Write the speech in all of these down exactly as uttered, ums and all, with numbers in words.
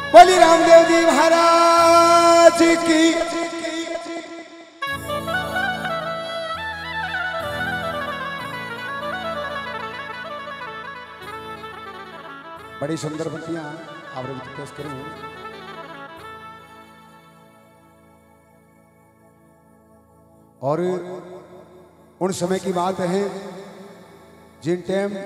बोली रामदेव जी महाराज की। बड़ी सुंदर बतियां आप पेश करूं। और उन समय की बात है जिन टाइम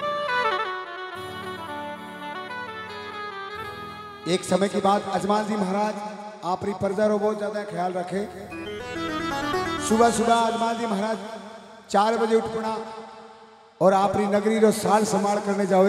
एक समय की बात, अजमाल जी महाराज आपरी प्रजा रो बहुत ज्यादा ख्याल रखे। सुबह सुबह अजमाल जी महाराज चार बजे उठ पड़ा और आपरी नगरी रो साल संभाल करने जावे।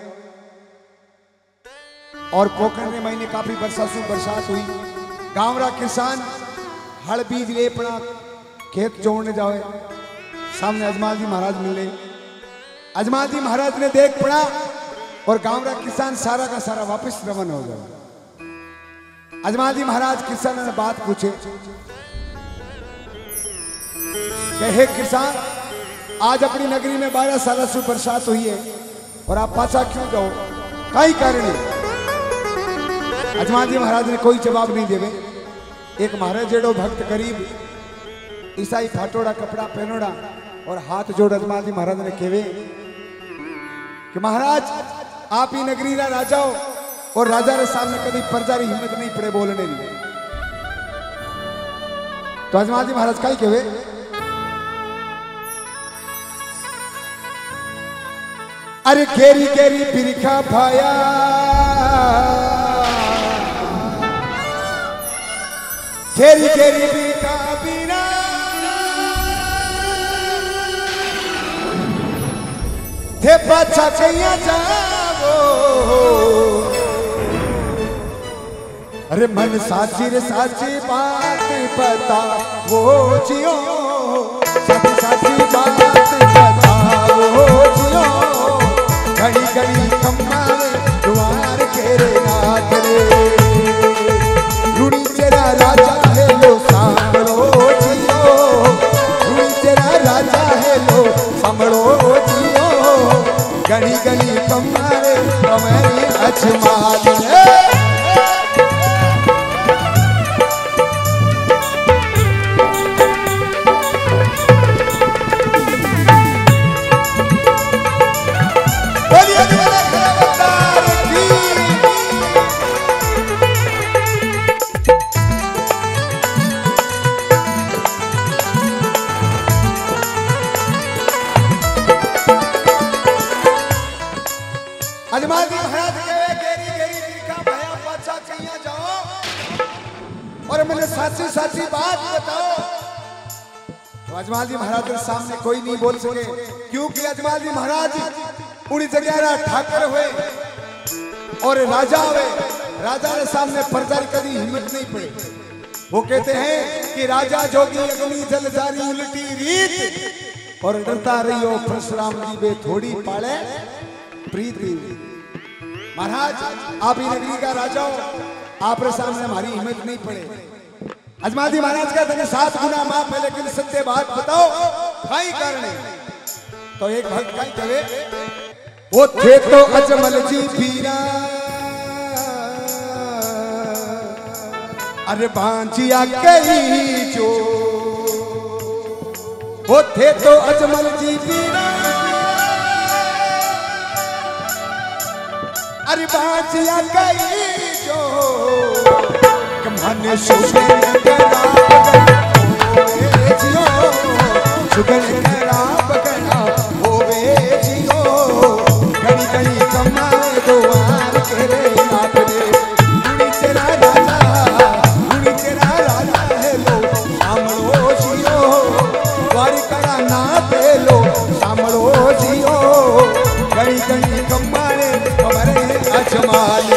और कोकण के महीने काफी बरसात बरसात हुई। गांव रा किसान हल बीज ले पड़ा खेत जोड़ने जावे। सामने अजमाल जी महाराज मिले। अजमाल जी महाराज ने देख पड़ा और गांव का किसान सारा का सारा वापस रवाना हो जाए। अजमाल जी महाराज किसान ने बात पूछे कि हे किसान, आज अपनी नगरी में बारह साल से बरसात हुई है और आप पाछा क्यों जाओ, कई कारण है। अजमाल जी महाराज ने कोई जवाब नहीं देवे। एक महाराज जेड़ो भक्त गरीब ईसाई फाटोड़ा कपड़ा पहनोड़ा और हाथ जोड़ अजमाल जी महाराज ने कहे कि महाराज आप ही नगरी रा राजा हो और राजा रे सामने कभी प्रजा री हिम्मत नहीं पड़े बोलने की। तो अजमाल जी महाराज कई कहे, अरे केरी केरी बिरखा भाया, केरी केरी बिरखा बिना थे पाछा कहिया जावो। अरे मन साची रे साची बात पता वो जियो, साची साची बात पता वो जियो। घड़ी घड़ी कमावे द्वार के रे नाथ रे, रुड़ी तेरा राजा है लो सांभलो जियो, रुड़ी तेरा राजा है लो सांभलो जियो। गली गली कमारे कमारी अजमाल रे। अजमाल जी महाराज कहे गेरी गेरी बिरखा भया पाछा कहिया जाओ और मुझे साची साची बात बताओ। तो अजमाल जी महाराज के सामने कोई नहीं बोल सके, क्योंकि अजमाल जी महाराज उड़ी जगह ठाकर हुए और राजा हुए। राजा के सामने प्रजा की कभी हिम्मत नहीं पड़े। वो कहते हैं कि राजा जोगी अग्नि जल जारी उल्टी रीत और डरता रहियो परशुराम जी बे थोड़ी पाले प्रीति। महाराज आप ही नगरी का राजा हो, आप सामने हमारी हिम्मत नहीं पड़े। अजमाल जी महाराज का तने सात गुना माफ है, लेकिन सत्य बात बताओ कई कारण है। तो एक भक्त कई कहे, वो थे तो अजमल जी पीरा, अरे बांचिया कई जो, वो थे तो अजमल जी पीरा, अरे बांचिया कई जो। कमाने सुगन खराब करना होवे जियो। घड़ी घड़ी कमाए द्वार के रे नाथ रे, रुड़ी तेरा राजा, रुड़ी तेरा राजा है लो सामलो जियो। द्वारिका ना पे लो सामलो जियो। घड़ी घड़ी कमाए हमारे अजमाल।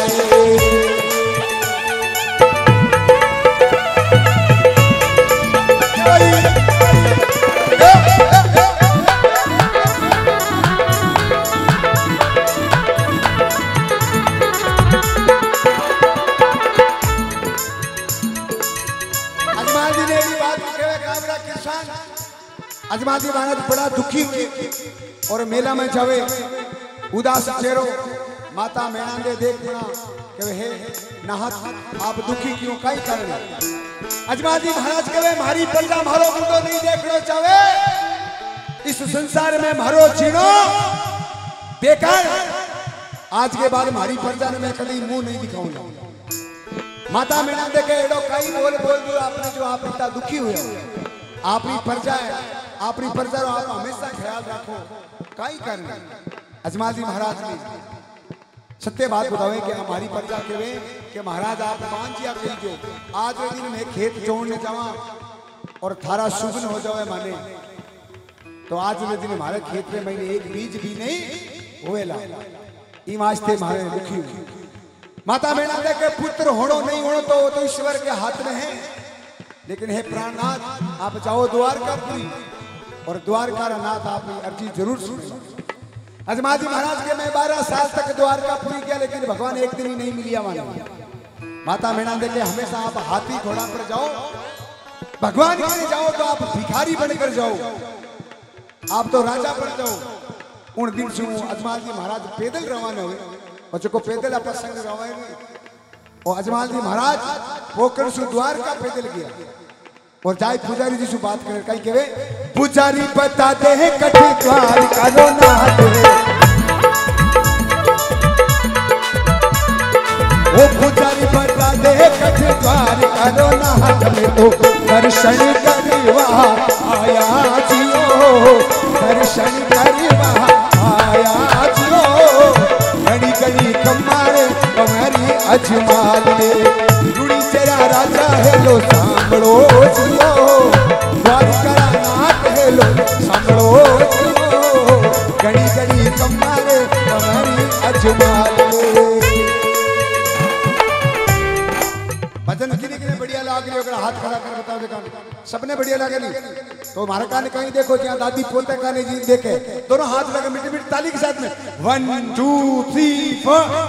अजमाल जी महाराज बड़ा दुखी हुए और मेला में जावे उदास चेहरो माता मैना दे देख पड़ा कहे हे नाहक आप दुखी क्यों काई कारण अजमाल जी महाराज कहे मारी प्रजा मारो मुंडो नहीं देखना चाहे इस संसार में मारो जीनो बेकार आज के बाद हमारी प्रजा ने मैं कभी मुंह नहीं दिखाऊंगा माता मीणा देखे एडो कई बोल बोल दो आपने जो आप इतना दुखी हुए आपकी प्रजा है आपकी प्रजा रो आप हमेशा ख्याल रखो कई करना अजमाल जी महाराज ने सत्य बात बतावे कि हमारी प्रजा कहे कि महाराज आप मान जी आप कही जो आज के दिन मैं खेत जोड़ने जावा और थारा शुभ हो जावे माने तो आज के दिन हमारे खेत में मैंने एक बीज भी नहीं होएला ई वास्ते मारे दुखी माता मीणा दे के पुत्र होनो नहीं होनो तो वो तो ईश्वर के हाथ में है लेकिन हे प्राणनाथ आप जाओ द्वारकापुरी और द्वारका नाथ आप अर्जी जरूर सुनो अजमाल जी महाराज के मैं बारह साल तक द्वारकापुरी किया लेकिन भगवान एक दिन ही नहीं मिलिया माने माता मीणा दे के हमेशा आप हाथी घोड़ा पर जाओ भगवान के जाओ तो आप भिखारी बनकर जाओ आप तो राजा बन जाओ उन दिन से अजमाल जी महाराज पैदल रवाना हुए और जो को पैदल आप संग रवाए और अजमाल जी महाराज पोकर सु द्वार का पैदल गया और जाए पुजारी जी से बात करे कहीं कहे पुजारी बता दे है कठे द्वार का रो ना दे वो पुजारी बता दे है कठे द्वार का रो ना दे तो दर्शन करवा आया जियो दर्शन करवा आया जियो घड़ी घड़ी कमारे कमारी अजमाल ने रुड़ी तेरा राजा है लो सांभळो जियो द्वारका नाथ है लो सांभळो जियो घड़ी घड़ी कमारे कमारी अजमाल ने भजन किने किने बढ़िया लाग रही हो हाथ खड़ा कर बताओ देखा सबने बढ़िया लगे नहीं तो हमारे कान कहीं देखो जहाँ दादी पोते काने जी देखे दोनों हाथ लगे मिट्टी मिट्टी ताली के साथ में वन टू थ्री फोर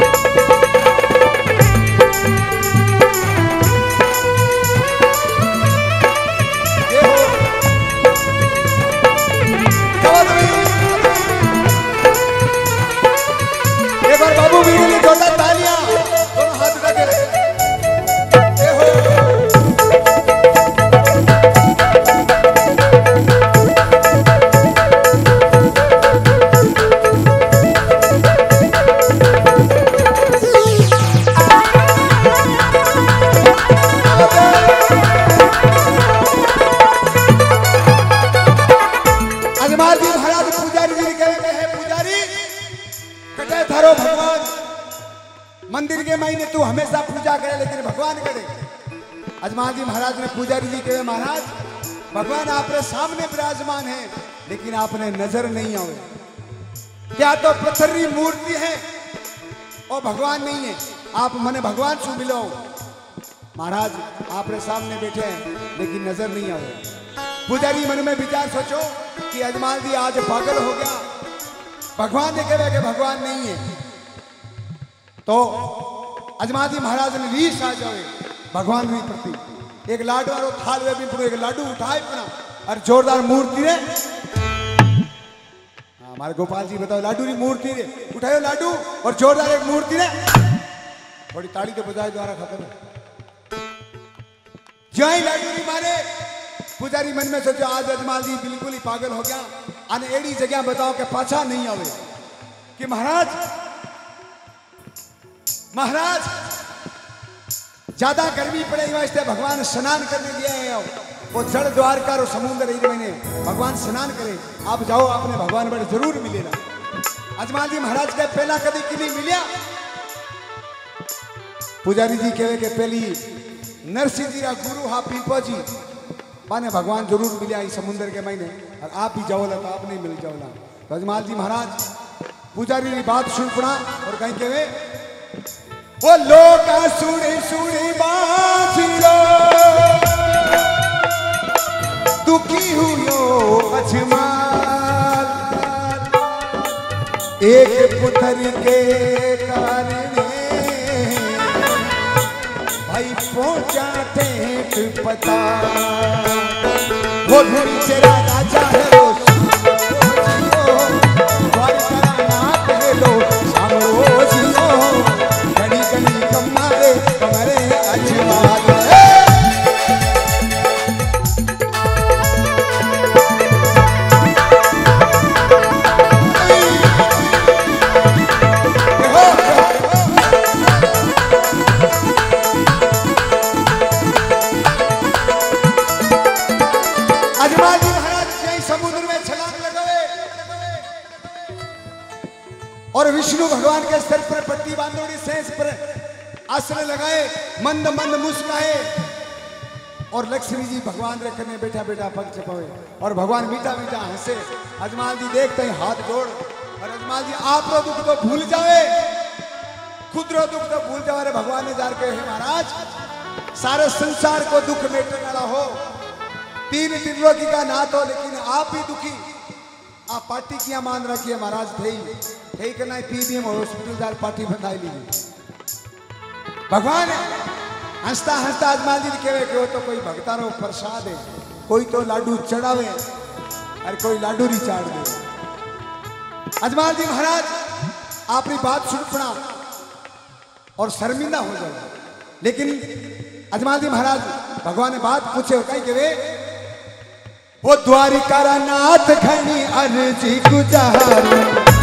एक बार बाबू मेरे लिए जोरदार तालियां दोनों हाथ लगे मंदिर के महीने तू हमेशा पूजा करे लेकिन भगवान करे अजमाल जी महाराज ने पुजारी जी कहे महाराज भगवान आपके सामने विराजमान है लेकिन आपने नजर नहीं आए क्या तो पत्थरी मूर्ति है और भगवान नहीं है आप मने भगवान से मिलो महाराज आपके सामने बैठे हैं लेकिन नजर नहीं आए पुजारी मन में विचार सोचो कि अजमाल जी आज पागल हो गया भगवान ने कहा कि भगवान नहीं है तो अजमाल जी महाराज ने रीस आ जाए भगवान भी प्रति एक लाडू और थाल में भी एक लाडू उठाए अपना और जोरदार मूर्ति रे हमारे गोपाल जी बताओ लाडू री मूर्ति रे उठाओ लाडू और जोरदार एक मूर्ति रे थोड़ी ताली के बजाय द्वारा खत्म जय लाडू री मारे पुजारी मन में सोचो आज अजमाल जी बिल्कुल ही पागल हो गया आने एड़ी जगह बताओ कि पाछा नहीं आवे कि महाराज महाराज ज्यादा गर्मी पड़े वास्ते भगवान स्नान करने गया है वो जल द्वारका और समुद्र मैंने भगवान स्नान करे आप जाओ आपने भगवान बड़े जरूर मिलेगा अजमाल जी महाराज का पहला कभी कि नहीं मिलिया पुजारी जी कहे कि पहली नरसिंह जी का गुरु हा पीपा जी माने भगवान जरूर मिलिया इस समुद्र के महीने और आप भी जाओला तो आप नहीं मिल जाओला तो अजमाल जी महाराज पुजारी की बात सुन पड़ा और कहीं कहे वो लोग सुनी सुनी बात दुखी हुयो अजमाल एक पुत्र के कारण भाई पहुंचा टेक पता वो धुरी तेरा राजा है लो द्वारका नाथ है लो सामरो जियो घड़ी विष्णु भगवान के सिर पर पट्टी बांधोड़ी सेंस पर आसन लगाए, मंद मंद मुस्काए और लक्ष्मी जी भगवान रे कने बैठा बैठा पग चपावे और भगवान मीठा मीठा हंसे। अजमाल जी देखते ही हाथ जोड़ और अजमाल जी आप रो दुख तो भूल जावे, खुद रो दुख तो भूल जावे। भगवान ने जार के हे महाराज सारे संसार को दुख मेटने वाला हो, तीन त्रिलोकी का नाथ हो, लेकिन आप ही दुखी। आप पार्टी किया मान रखिए महाराज थे थे करना पीबीएम हॉस्पिटल दार पार्टी बंधाई लीजिए। भगवान हंसता हंसता अजमाल जी कहे कि वो तो कोई भक्तारो प्रसाद है, कोई तो लाडू चढ़ावे और कोई लाडू नहीं चाड़ दे। अजमाल जी महाराज आपकी बात सुन पड़ा और शर्मिंदा हो जाए, लेकिन अजमाल जी महाराज भगवान ने बात पूछे कहीं के वे वो द्वारिका नाथ घनी अर्जी गुजारू,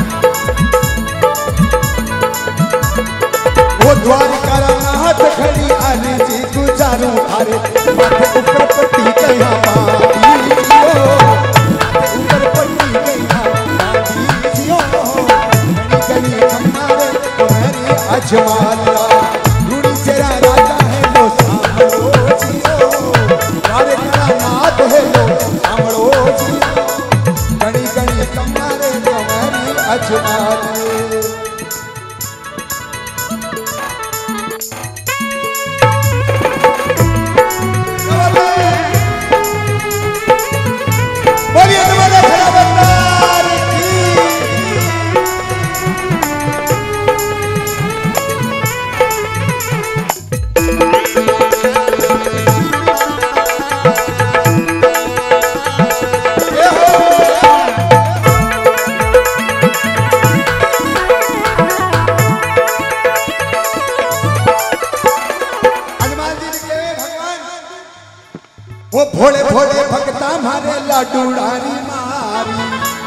वो द्वारिका नाथ घनी अर्जी गुजारू, अरे माथे ऊपर पट्टी कया बांधियो, ऊपर पट्टी कया बांधियो, गली गली हमारे तुम्हारी अजमाला, रूड़ी तेरा राजा है लो सांभलो जियो, द्वारिका नाथ है लो सांभलो जियो, गली गली तुम्हारे तुम्हारी अजमाला। वो भोले भोले भक्ता मारे लाडूड़ारी मारी,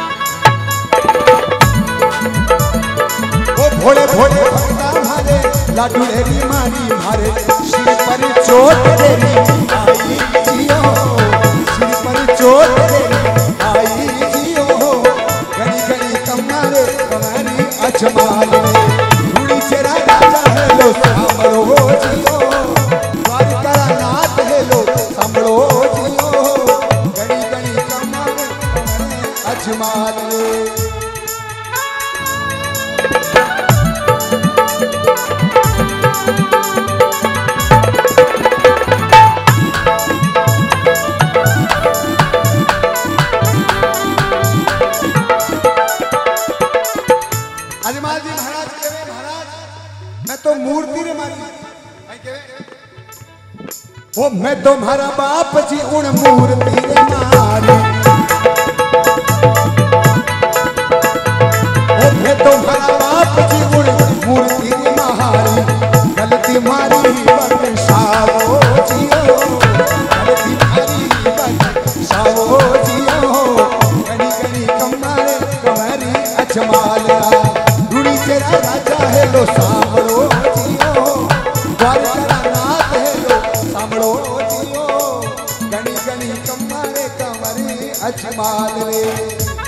वो भोले भोले भक्ता मारे लाडूड़ेरी मारी, मारे सिर पर चोट देरी आई जियो, सिर पर चोट देरी आई जियो, घड़ी घड़ी कमारे कमारी अजमाल में, रूड़ी तेरा राजा है लो सांभलो जियो, द्वारिका नाथ है लो सांभलो जियो, घड़ी घड़ी कमारे अजमाल में। अजमाल जी महाराज कहे महाराज मैं तो मूर्ति रे मारी, वो मैं तुम्हारा बाप जी उन मूर्ति रे मारी, वो मैं तुम्हारा बाप जी उन मूर्ति रे मारी, गलती मारी बख्शाओ जियो, गलती मारी बख्शाओ जियो, घड़ी घड़ी कमारे कमारी अजमाल, रूड़ी तेरा राजा है लो सांभलो जियो, द्वारिका नाथ है लो सांभलो जियो, घड़ी घड़ी कमारे कमारी अजमाल रे।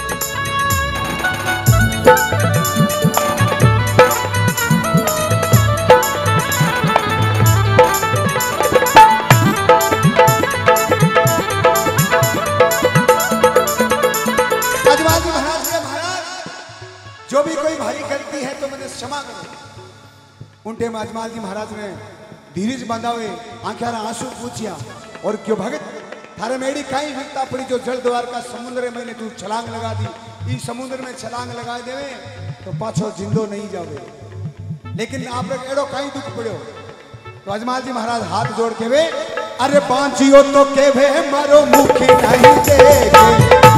अजमाल जी महाराज के महाराज जो भी कोई भारी गलती है तो मैंने क्षमा करो। उनटे में अजमाल जी महाराज ने धीरज बंधावे आंख्यारा आंसू पूछिया और क्यों भगत थारे मेरी कई विपता पड़ी जो जल द्वार का समुद्र में तू छलांग लगा दी, इस समुद्र में छलांग लगा देवे तो पाछो जिंदो नहीं जावे, लेकिन आप लोग एड़ो कहीं दुख पड़ो। तो अजमाल जी महाराज हाथ जोड़ के वे अरे बांचियो तो के वे मारो मुखी नहीं देखे,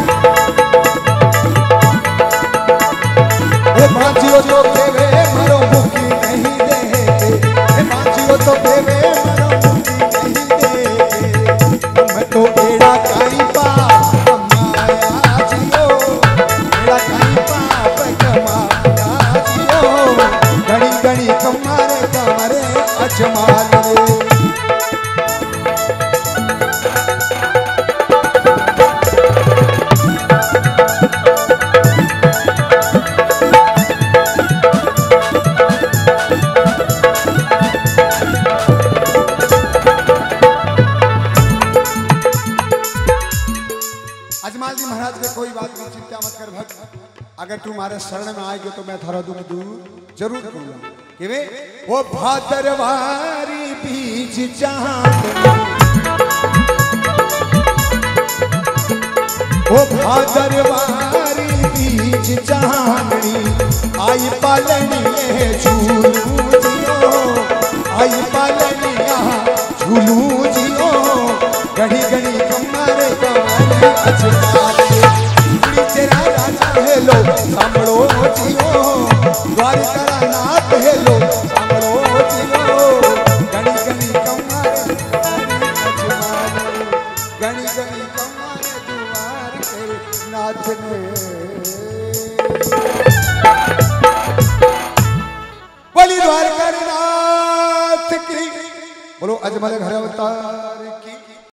बांचियो तो के वे मारो मुखी नहीं देखे, बांचियो तो के वे मारो मुखी नहीं देखे, मैं तो एड़ा काई पाप कमाया जियो, एड़ा काई पाप कमाया जियो, घड़ी घड़ी कमारे कमारे अजमाल रे। अगर तू हमारे शरण में आएगी तो मैं थारा दुख दूर जरूर करूंगा। कि वे वो भादरवारी बीज चांदनी, वो भादरवारी बीज चांदनी, आई पालनी झूलू जियो, आई पालनी झूलू जियो, घड़ी घड़ी कमर कमर अजमाले तेरा राजा हेलो सामड़ो जियो, द्वारका नाथ हेलो सामड़ो जियो, घड़ी घड़ी कमर अजमाले, घड़ी घड़ी कमर द्वार के नाथ ने। बोली द्वारका नाथ की, बोलो अजमल घर अवतार